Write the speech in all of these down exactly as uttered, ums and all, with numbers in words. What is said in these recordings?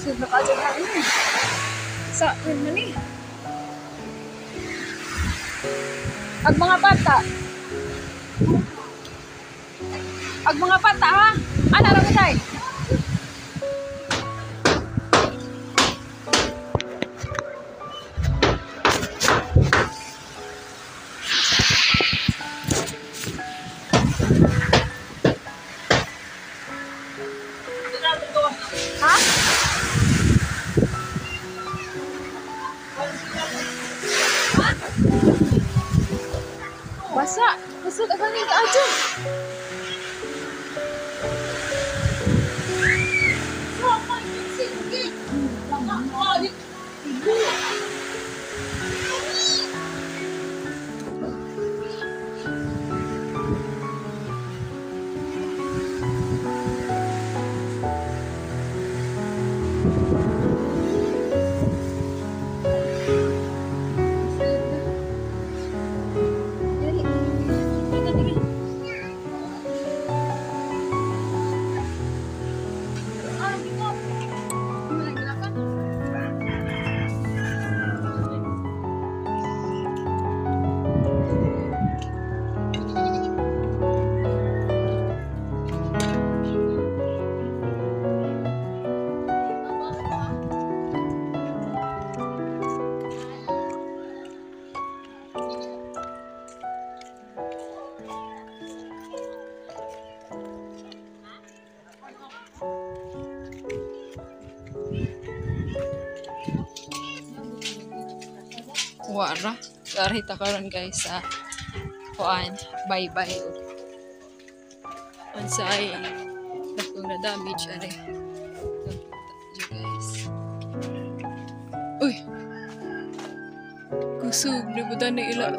Kusog na kaso na rin. Sa akin man eh. Ag mga bata. Ag mga bata ha. Ano lang tayo? Ha? Basa, basa ka galing ka aja. Wara, karita karon guys sa kuan, bye-bye. Unsay natong na damage are. Guys. Uy. Kusog ni budan ni ila.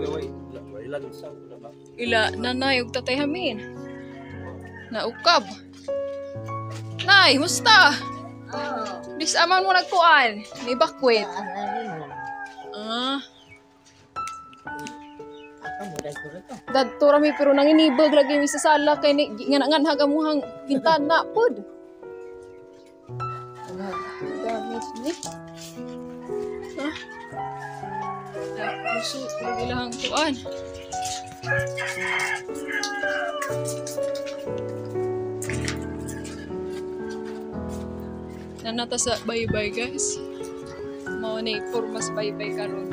Ila nanay og tatay hamin. Naukab. Nay, musta? Oh. Dis aman mo nagkuan, ni bakwit. Ah. Dadto rami pero nanginibag lagi mi sa sala kay ni nganangan hagamuhang bintana pod. Damage ni. Ha? Puso lagi lang tuan. Nanata sa bye-bye guys. Mao ni pormas bye-bye karon.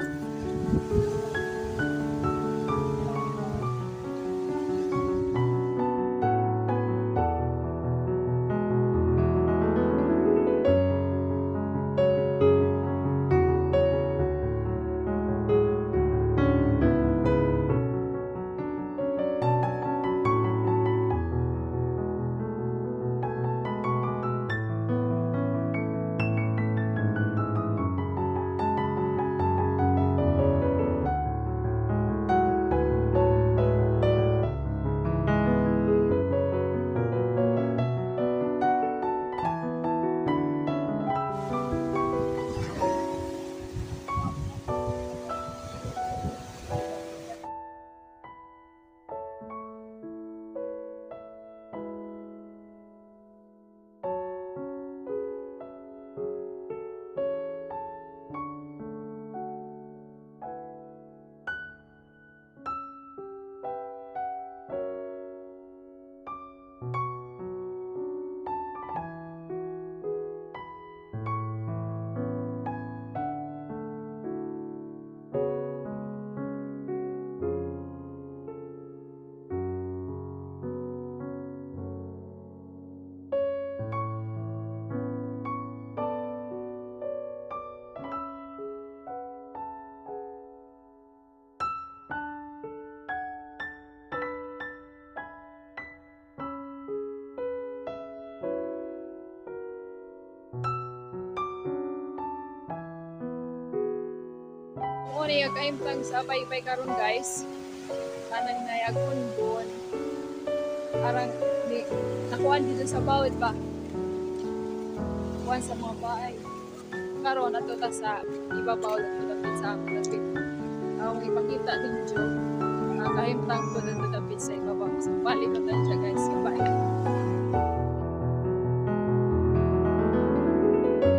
Muna yung kaimtang sa bye-bye karon guys. Kanan na yung kundon. Parang di, nakuhaan dito sa bawit ba? Nakuhaan sa mga bahay. Karon ato ta sa ibabaw at lapit sa aming lapit. Ang ipakita din dito. Ang kaimtang ko na lapit sa ibabaw. So balik na tayo siya guys. Bye.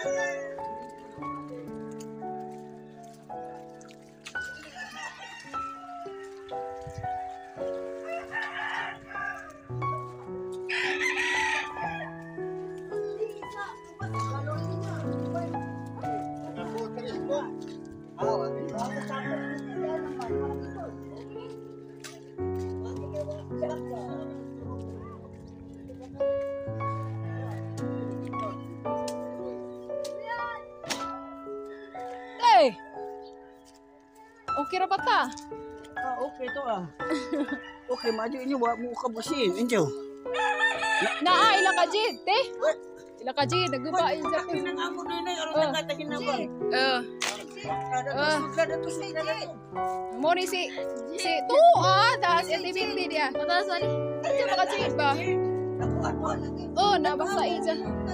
Okay ra ba ta? Ah, okay to ah. Okay, maju inyo wa mo kabusin, inyo. Naa ila ka jid, te. Ila ka jid nagbain sa Akin nang amo na nay aron Oh. nagatahin na ba? Eh, Kada to Ah. kada to kada to. mo ni si si tu ah, das activity dia. Tatas ani. Ito ka jid ba? Ako ato lagi. Oh, nabasa ija.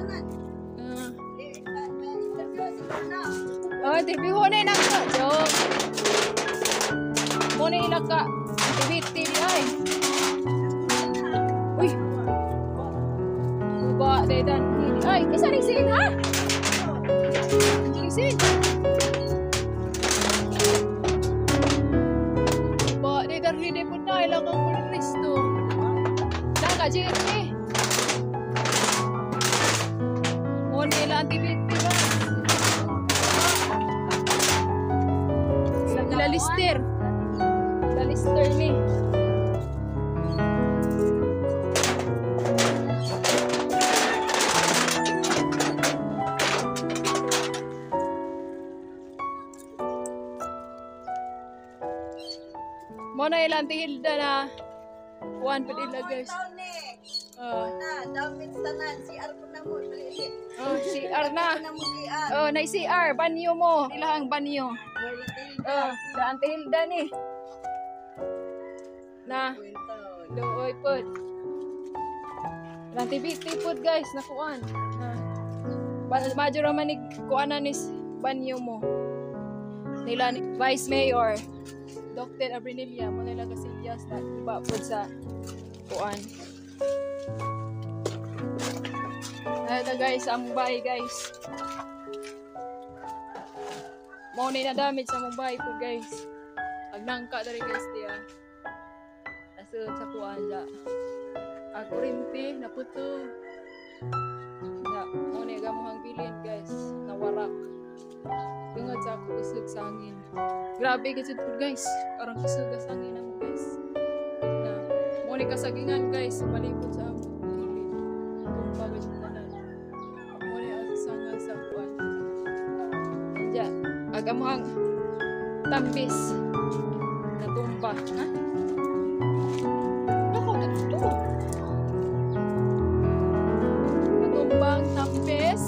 Oh, interview ho na nako. Joke. Mo ni ila ka activity dia ay. Uy. Ba de dan. Ay, isa ning sin ha? Ning sin. Ba de dan hide pud na ila ka Kristo. Daga jid eh. Mo ni ila activity ba? Ila lister. Ila lister ni. Mo na ilang Hilda na kuan pa nila guys. Oh, Na, damit tanan si Arko na mo dili. oh si R na. Na mo di ah. Oh, na si R banyo mo. Ilahang banyo. Oh, da Ante Hilda ni. Na doy pod. Ilang tibiti pod guys na kuan. Na. Ba- Major man ni kuanan ni banyo mo. Nila ni Vice Mayor Doctor Abrinelia mo nila Casillas na iba po sa kuan. Ito guys, ang Mumbai guys. Mo ni na damage sa Mumbai po guys. Ang nangka dari guys dia. Aso sa kuan ja. Ako rinti na puto. Ya, mo ni gamuhang bilin guys, nawarak. Tungod sa ako kusog sa hangin. Grabe kasi po guys. Parang kusog sa hangin ako guys. Na, mo ni kasagingan guys. Palipot sa amo. Tumpa guys yung tanan. Mo ni asangan sa kuwan. Diyan. Aga mo ang tambis. Natumba. Ha? Ako na ito. Natumba ang tambis.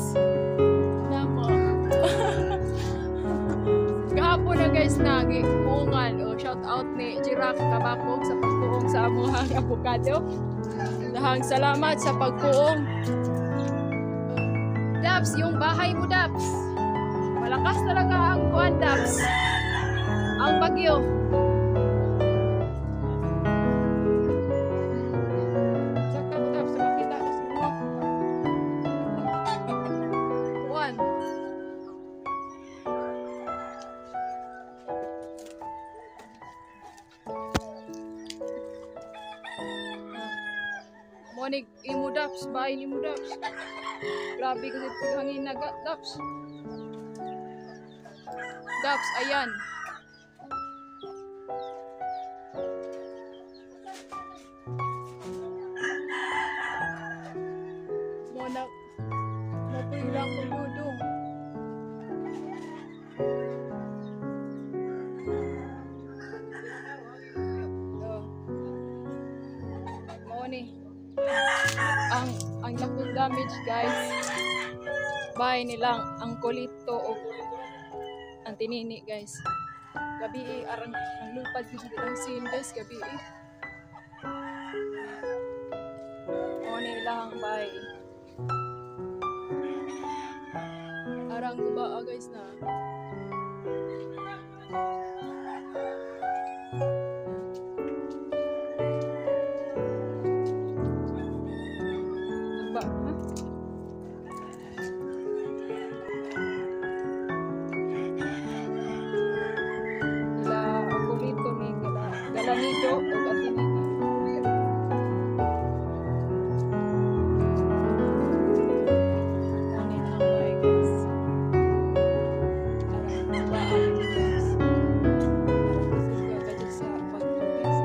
Kahapon na guys nagi bungan o shout out ni Giraffe Kabakog sa pagtuong sa amuhang avocado. Dahang salamat sa pagtuong. Dabs, yung bahay mo Dabs. Malakas talaga ang kuan Dabs. Ang bagyo. Saka ko Dabs, makita ko sa mga kuan. Monig imo Daps, bahay ni mo Daps. Grabe kasi paghangin na ga- Daps. Daps, ayan. Monak, napilang ko dudong. Oh. Mo ni. ang ang lakong damage guys bahay nilang ang kolito o ang tinini guys gabi arang ang lupad dito ang scene guys gabi o nilang bahay arang guba guys na galanido o katinina. Ano na ba guys? Parang mabaan guys. Parang suga ka dyan sa Bagyong guys.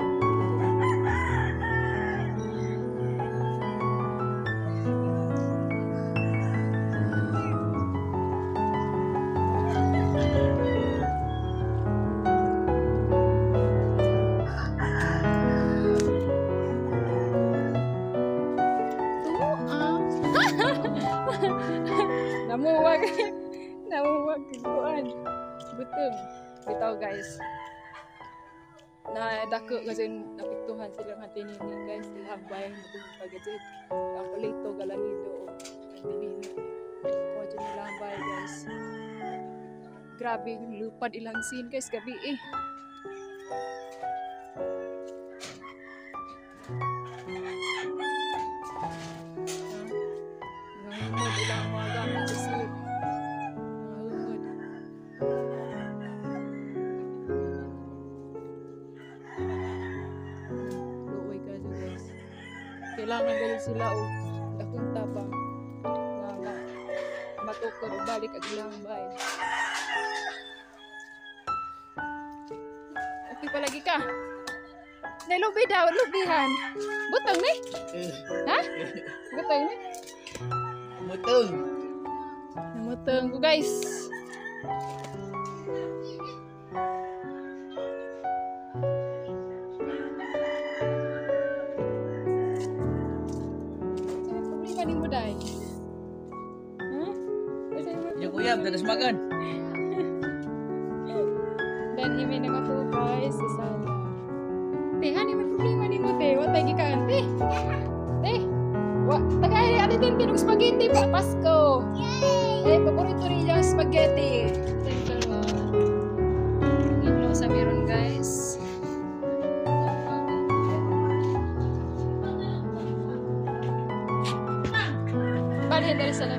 Namuwag. Namuwag kikuan. Betul. Bitaw guys. Na dako kasi napiktuhan sila ng tinini guys. Sila hambay magpagadjit. Ang palito galanido o tinini. O dyan nila hambay guys. Grabe lupad ilang scene guys gabi eh. Nangungod ilang mga gamit sa silip. Nangungod. Luoy ka dyan guys. Kailangan galing sila o dakong tabang. Nga matukod o balik ang ilang bahay. Okay palagi ka. Nalubi daw, lubihan. Butang ni? Ha? Butang ni? Mutong. Namutang ko guys. Ano problema ni mo day? Ha? Yung uyab, tadas makan. Dan imi na ko guys sa sala. Te, hani may problema ni mo te? Wa tay gikaan te. Te. Wa tagay ni ate tin tinog spaghetti pa Pasko. Yay! Eh paborito rin yung spaghetti. Thank you. Ngilo sa meron guys. Bali dari sa